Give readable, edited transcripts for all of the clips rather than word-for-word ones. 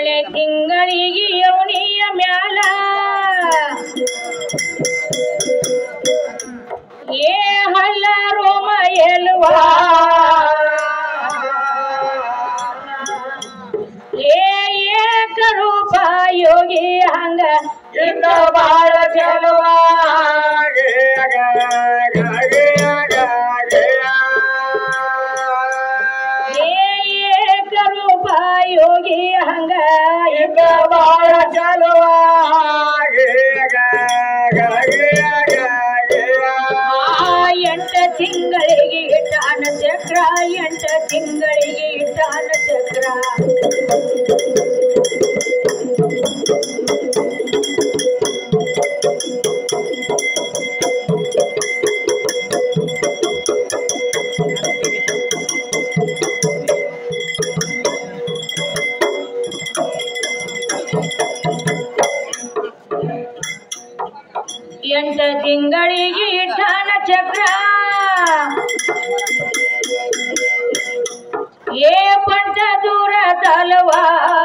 ಏಳನೇ ತಿಂಗಳಿಗೆ ಯೋನಿಯ ಮ್ಯಾಲ ಏ ಹಲ್ಲ ರೋಮ ಎಲ್ವಾ ಏಕರೂಪ ಯೋಗಿ ಹಂಗ ಇಂದ ಬಾಳ ಚೆಲುವ ಏಕರೂಪ ಯೋಗಿ ಹಂಗ ಇಂದ ಬಾಳ ಚೆಲುವ ಎಂಟ ತಿಂಗಳಿಗೆ ಇಟ್ಟಾನ ಚಕ್ರ ಎಂಟ ತಿಂಗಳಿಗೆ ಇಟ್ಟಾನ ಚಕ್ರ ಎಂಟ ತಿಂಗಳಿಗೆ ಇಟ್ಟಾನ ಚಕ್ರ ಏ ಪಂಟ ದೂರ ತಲವಾ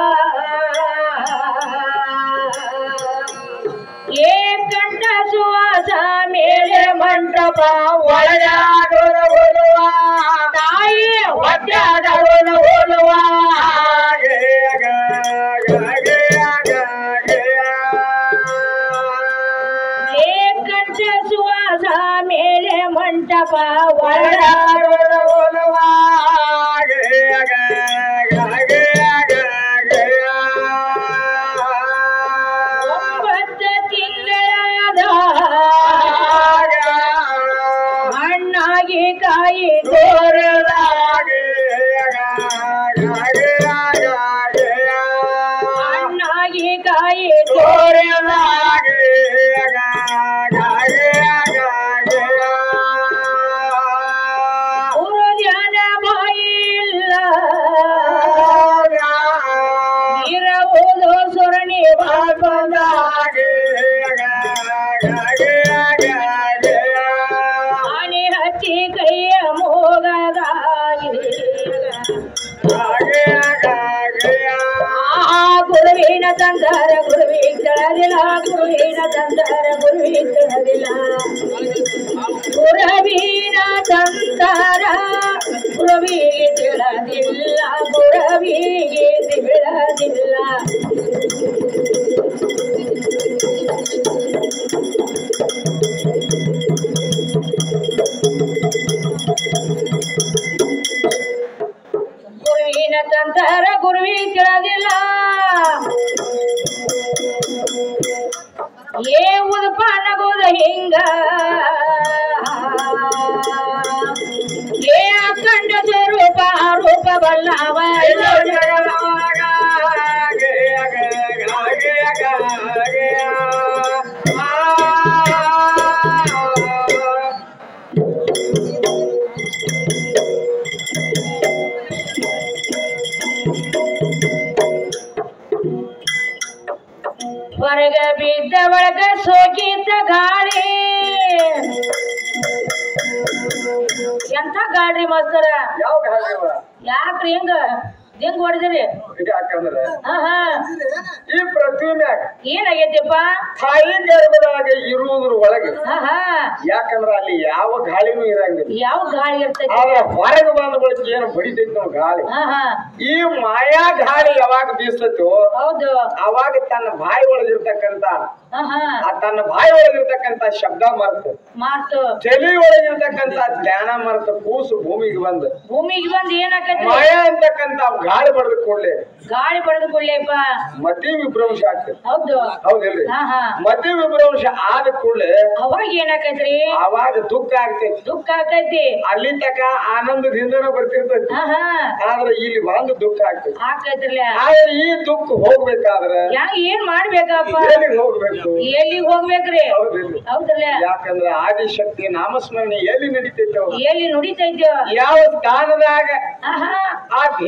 ಏ ಕಂಠ ಸುವಾಸ ಮೇಲೆ ಮಂಟಪ ಒಳಗಾಡುವ ತಾಯಿ ಒಡ್ಡಾಡುವ ಏ ಕಂಠ ಸುವಾಸ ಮೇಲೆ ಮಂಟಪ ಒಳಗಾಡುವ ಒಂಬತ್ತು ತಿಂಗಳಾದ ಹಣ್ಣಾಗಿ ಕಾಯಿ ಹಣ್ಣಾಗಿ ಕಾಯಿ ಗುರು ಧ್ಯಾನ ಬಾಯಿ ಇಲ್ಲ ಇರಬಹುದು ಸುರಣಿ ಬಾಬಂದ ಆನೆ ಹಚ್ಚಿ ಕೈಯ ಮೋಗದಾಗಿ ಗುರುವಿನ ತಂದರ ಗುರುವಿ ತಿಳಿದಿಲ್ಲ ಗುರುವಿನ ತಂದರ ಗುರುವಿ ತಿಳಿದಿಲ್ಲ ಗುರವಿನ ತಂದರ ಗುರುವಿಗೆ ತಿಳಿದಿಲ್ಲ ಗುರವಿಗೆ ತಿಳಿದಿಲ್ಲ ಗುರುವಿನ ತಂದರ ಗುರುವಿ ತಿಳಿದಿಲ್ಲ ಏ ಉದಪ ನಗೋದ ಹಿಂಗ ಏ ಅಖಂಡ ಸ್ವರೂಪ ರೂಪ ಬಲ್ಲವ ಹೊರಗ ಬಿದ್ದ ಒಳಗ ಸೋಕಿತ ಗಾಳಿ ಎಂಥ ಗಾಳಿ ಮಾಸ್ತರ ಯಾವ ಗಾಳಿ ಯಾಕ್ರಿ ಹಿಂಗ ಹೆಂಗ್ ಹೊಡೆದ್ರಿ ಯಾಕಂದ್ರೆ ಹಾ ಈ ಪ್ರತಿಮೆಯಾಗ ಏನಾಗೈತಿಪ್ಪ ತಾಯಿ ಗರ್ಭದಾಗ ಇರುವುದ್ರ ಒಳಗೆ ಹಾ ಯಾಕಂದ್ರ ಅಲ್ಲಿ ಯಾವ ಗಾಳಿನೂ ಇರಂಗಿಲ್ಲ ಯಾವ ಗಾಳಿ ಇರ್ತೈತಿ ಆದ್ರ ಹೊರಗೆ ಬಂದ ಬಳಿಕ ಏನು ಬಡಿತೈತಿ ನಾವು ಗಾಳಿ ಹಾ ಈ ಮಾಯಾ ಗಾಳಿ ಯಾವಾಗ ಬೀಸ್ತೈತೋ ಹೌದು ಅವಾಗ ತನ್ನ ಬಾಯಿ ಒಳಗಿರ್ತಕ್ಕಂತ ಹಾ ತನ್ನ ಬಾಯಿ ಒಳಗಿರ್ತಕ್ಕಂತ ಶಬ್ದ ಮರ್ತು ಮಾತು ತಲೆ ಒಳಗಿರ್ತಕ್ಕಂತ ಜ್ಞಾನ ಮರ್ತು ಕೂಸು ಭೂಮಿಗೆ ಬಂದ ಭೂಮಿಗೆ ಬಂದ್ ಏನಾಕೈತಿ ಮಾಯಾ ಅಂತಕ್ಕಂತ ಗಾಳಿ ಬಡದ ಕೂಡಲೇ ಗಾಳಿ ಪಡೆದು ಕೊಳ್ಳಿಪ್ಪ ಮತಿ ವಿಭ್ರಂಶ ಆಗ್ತದೆ ಹೌದು ಹೌದಿಲ್ರಿ ಹಾ ಮತಿ ವಿಭ್ರಂಶ ಆದ ಕೂಡಲೇ ಅವಾಗ ಏನಾಕೈತ್ರಿ ಅವಾಗ ದುಃಖ ಆಗ್ತೈತಿ ದುಃಖ ಆಕೈತಿ ಅಲ್ಲಿ ತಕ ಆನಂದದಿಂದನ ಬರ್ತಿರ್ತೈತಿ ಹಾ ಆದ್ರೆ ಇಲ್ಲಿ ಬಂದು ದುಃಖ ಆಗ್ತೈತಿ ಆಕೈತ್ರಲ್ಲ ಆದ್ರೆ ಈ ದುಃಖ ಹೋಗ್ಬೇಕಾದ್ರೆ ಏನ್ ಮಾಡ್ಬೇಕಪ್ಪ ಎಲ್ಲಿಗೆ ಹೋಗ್ಬೇಕು ಎಲ್ಲಿಗ್ ಹೋಗ್ಬೇಕ್ರಿ ಹೌದಿಲ್ರಿ ಹೌದಲ್ಲ ಯಾಕಂದ್ರೆ ಆದಿಶಕ್ತಿ ನಾಮಸ್ಮರಣೆ ಎಲ್ಲಿ ನಡೀತೈತೆ ಎಲ್ಲಿ ನುಡಿತೈತಿ ಯಾವ ಸ್ಥಾನದಾಗ ಆಹಾ ಆ ದೇವಿ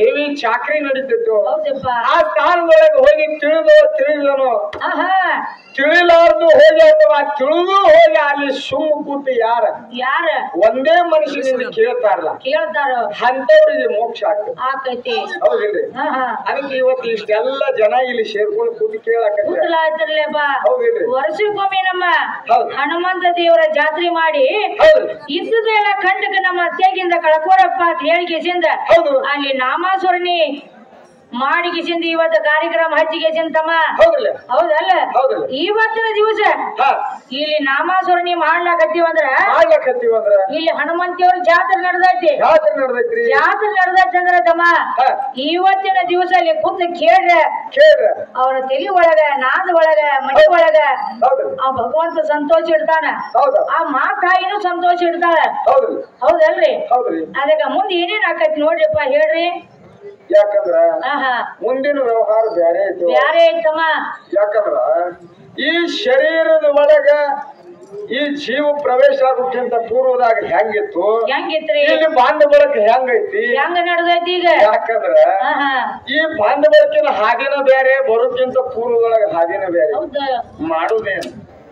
ಚಾಕ್ರಿ ನಡೀತಿತ್ತು ಹೌದಪ್ಪ ಆ ಸ್ಥಾನದೊಳಗೆ ಹೋಗಿ ತಿಳಿದನು ಆಹಾ ತಿಳಿಲಾರ್ದು ಹೋಗಿ ಅಥವಾ ತಿಳಿದು ಹೋಗಿ ಅಲ್ಲಿ ಸುಮ್ಮ ಕೂತು ಯಾರ ಒಂದೇ ಮನುಷ್ಯನಿಂದ ಕೇಳ್ತಾರಲ್ಲ ಕೇಳ್ತಾರ ಅಂತವ್ರಿಗೆ ಮೋಕ್ಷ ಆಗ್ತದೆ ಆಕೈತಿ ಹೌದಿಲ್ರಿ ಅದಕ್ಕೆ ಇವತ್ತು ಇಷ್ಟೆಲ್ಲ ಜನ ಇಲ್ಲಿ ಸೇರ್ಕೊಂಡು ಕೂತು ಕೇಳಾಕತ್ತಿರ್ಲೇಪ ಹೌದಿಲ್ರಿ ವರ್ಷಕ್ಕೊಮ್ಮೆ ನಮ್ಮ ಹೌದು ಹನುಮಂತ ದೇವರ ಜಾತ್ರೆ ಮಾಡಿ ಹೌದು ಇದ್ದುದೆಲ್ಲ ಕಂಡಕ ನಮ್ಮ ಅತ್ತೆಗಿಂದ ಕಳ್ಕೋರಪ್ಪ ಅಂತ ಹೇಳಿಕೆಸಿಂದ ಹೌದು ಅಲ್ಲಿ ನಾಮಾಸ್ವರಣಿ ಮಾಡಿಗೆಸಿಂದ ಇವತ್ತು ಕಾರ್ಯಕ್ರಮ ಹಚ್ಚಿಗೆಸಿಂತಮ್ಮ ಹೌದಲ್ಲ ಹೌದಲ್ಲ ಹೌದಲ್ಲ ಇವತ್ತಿನ ದಿವಸ ಇಲ್ಲಿ ನಾಮಾಸ್ವರಣಿ ಮಾಡ್ಲಾಕತ್ತೀವಂದ್ರ ಇಲ್ಲಿ ಹನುಮಂತಿಯವ್ರ ಜಾತ್ರೆ ನಡೆದೈತಿ ಜಾತ್ರೆ ನಡೆದೈತಿ ಅಂದ್ರ ತಮ್ಮ ಇವತ್ತಿನ ದಿವಸ ಅಲ್ಲಿ ಕೂತು ಕೇಳ್ರ ಅವ್ರ ತಲೆ ಒಳಗ ನಾದ ಒಳಗ ಮನೆ ಒಳಗ ಆ ಭಗವಂತ ಸಂತೋಷ ಇಡ್ತಾನ ಆ ಮಾತಾಯಿನೂ ಸಂತೋಷ ಇಡ್ತಾಳ ಹೌದಲ್ರಿ ಅದಕ್ಕ ಮುಂದೆ ಏನೇನ್ ಆಕೈತಿ ನೋಡ್ರಿಪ್ಪ ಹೇಳ್ರಿ ಯಾಕಂದ್ರ ಮುಂದಿನ ವ್ಯವಹಾರ ಬ್ಯಾರೆ ಐತಮ್ಮ ಯಾಕಂದ್ರ ಈ ಶರೀರದ ಒಳಗ ಈ ಜೀವ ಪ್ರವೇಶ ಆಗೋಕ್ಕಿಂತ ಪೂರ್ವದಾಗ ಹೆಂಗಿತ್ತು ಇಲ್ಲಿ ಬಾಂಧ ಬಳಕೆ ಹೆಂಗೈತಿ ಹೆಂಗ ನಡೆದೈತಿ ಈಗ ಯಾಕಂದ್ರ ಈ ಬಾಂಧ ಬಳಕಿನ ಹಾದಿನ ಬೇರೆ ಬರೋಕ್ಕಿಂತ ಪೂರ್ವದೊಳಗ ಹಾದಿನ ಬೇರೆ ಮಾಡುದೇನು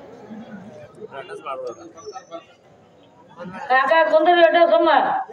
ಕಾಕ ಕುಂದ್ರ ಸುಮ್ಮ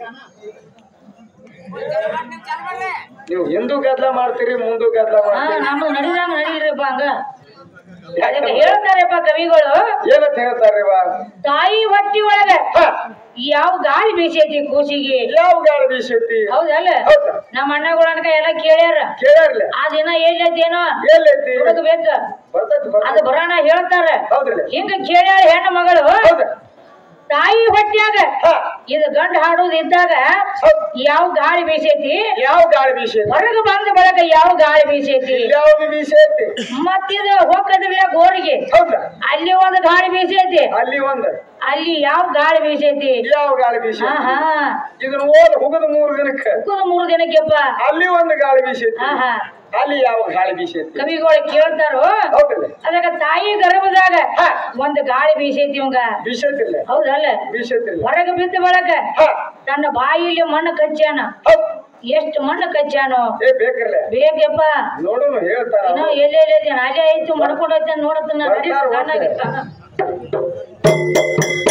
ನೀವು ಹಿಂದೂ ಗದ್ಲ ಮಾಡ್ತೀರಿ ಮುಂದೂ ಗದ್ಲ ಮಾಡ್ತೀರಿ ನಮ್ದು ನಡಿದಂಗ ನಡೀರಿಪ್ಪ ಹಂಗ ಹೇಳ್ತಾರಪ್ಪ ಕವಿಗಳು ಏನಂತ ಹೇಳ್ತಾರ್ರಿ ತಾಯಿ ಹೊಟ್ಟಿ ಒಳಗ ಯಾವ ಗಾಳಿ ಬೀಸೈತಿ ಕೂಸಿಗೆ ಯಾವ ಗಾಳಿ ಬೀಸೈತಿ ಹೌದಲ್ಲ ನಮ್ಮ ಅಣ್ಣಗಳ ಅನ್ಕ ಎಲ್ಲ ಕೇಳ್ಯಾರ ಆ ದಿನ ಎಲ್ಲೈತೇನೋ ಹುಡುಗಬೇಕ ಅದು ಬರೋಣ ಹೇಳ್ತಾರ ಹಿಂಗ ಕೇಳ್ಯಾರ ಹೆಣ್ಣು ಮಗಳು ತಾಯಿ ಹೊಟ್ಟ್ಯಾಗ ಇದು ಗಂಡ ಹಾಡೋದು ಇದ್ದಾಗ ಯಾವ ಗಾಳಿ ಬೀಸೈತಿ ಹೊರಗೆ ಬಂದ ಬಳಕ ಯಾವ ಗಾಳಿ ಬೀಸೈತಿ ಮತ್ತಿದ ಹೋಗದ್ರಲ್ಲ ಗೋರಿಗೆ ಅಲ್ಲಿ ಒಂದು ಗಾಳಿ ಬೀಸೈತಿ ಅಲ್ಲಿ ಯಾವ ಗಾಳಿ ಬೀಸೈತಿ ಇದನ್ನ ಹುಗದ 3 ದಿನಕ್ಕೆಪ್ಪ ಅಲ್ಲಿ ಒಂದು ಗಾಳಿ ಬೀಸೈತಿ ಅಲ್ಲಿ ಯಾವ ಗಾಳಿ ಬೀಸೈತಿ ಕವಿಗಳು ಕೇಳ್ತಾರೋ ಅದಕ್ಕ ತಾಯಿ ಗರ್ಭದಾಗ ಒಂದು ಗಾಳಿ ಬೀಸೈತಿ ಇವಂಗ ಬೀಸೈತಿಲ್ಲ ಹೌದಲ್ಲ ಹೊರಗೆ ಬಿದ್ದ ಬಳಕ ತನ್ನ ಬಾಯಿಲಿ ಮಣ್ಣು ಕಚ್ಚಾನ ಎಷ್ಟು ಮಣ್ಣು ಕಚ್ಚಾನೋ ಬೇಕಪ್ಪ ನೋಡೋಣ ಹೇಳ್ತಾರ ಎಲ್ಲೆಲ್ಲ ಅಲ್ಲೇ ಐತು ಮಾಡ್ಕೊಂಡೈತೆ ನೋಡತ್ತ